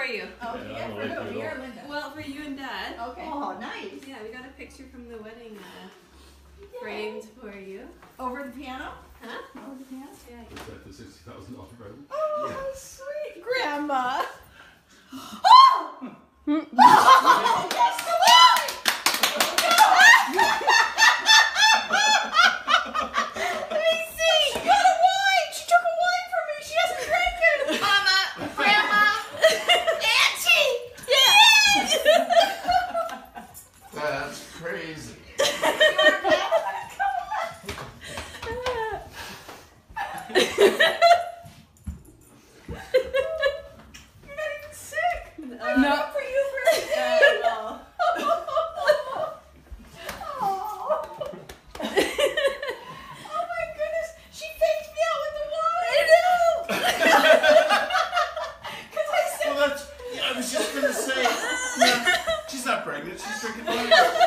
you. Oh, yeah, for who? Me or Linda? Well, for you and Dad. Okay. Oh, nice. Yeah, we got a picture from the wedding framed for you. Over the piano? Huh? Over the piano? Yeah. Is that the $60,000 present? Oh, Yeah. sweet. Grandma. Oh! Oh, that's the wine! Let me see. She got a wine. She took a wine from me. She hasn't drank it. Mama, Grandma, Auntie. Yes. That's crazy. No. For you, birthday. Oh my goodness. She faked me out with the wine. I know. Because I said. Well, that's. I was just gonna say. Yeah, she's not pregnant. She's drinking wine.